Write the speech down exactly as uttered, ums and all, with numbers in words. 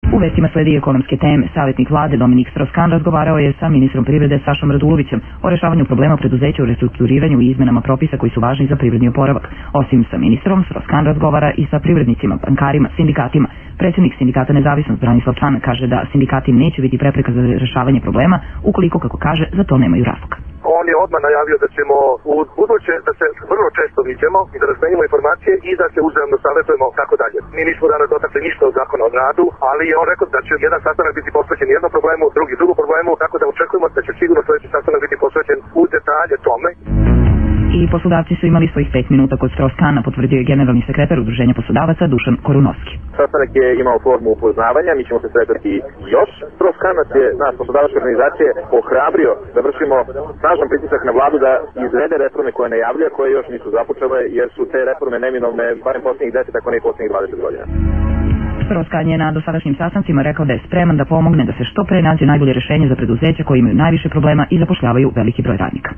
U vestima sledi ekonomske teme. Savjetnik vlade Dominik Strauss-Kahn razgovarao je sa ministrom privrede Sašom Radulovićem o rešavanju problema preduzeća u restrukturiranju i izmenama propisa koji su važni za privredni oporavak. Osim sa ministrom, Strauss-Kahn razgovara i sa privrednicima, bankarima, sindikatima. Predsjednik sindikata Nezavisnost Branislav Čanak kaže da sindikati neće biti prepreka za rešavanje problema ukoliko, kako kaže, za to nemaju razloga. On je odmah najavio da ćemo u buduće da se vrlo često viđemo i da razmenimo informacije i da se uzajamno savjetujemo tako dalje. Mi nismo danas dotakli ništa od zakona o radu, ali je on rekao da će jedan sastanak biti posvećen jednom problemu, drugi drugom problemu, tako da očekujemo da će sigurno sljedeći sastanak biti posvećen u detalje tome. I poslodavci su imali svojih pet minuta kod Strauss-Kahna, potvrdio je generalni sekretar Udruženja poslodavaca Dušan Korunovski. Sastanak je imao formu upoznavanja, mi ćemo se sretati još. Strauss-Kahn nas je, naš poslodavačke organizacije, ohrabrio da vršimo snažan pritisak na vladu da izvede reforme koje najavljuje, koje još nisu započele, jer su te reforme neminovne barem posljednjih deset, ako ne i posljednjih dvadeset godina. Strauss-Kahn je na dosadašnjim sastancima rekao da je spreman da pomogne da se što pre nađe najbolje rešenje za preduzeća koji imaju najviše problema i zapošljavaju veliki broj radnika.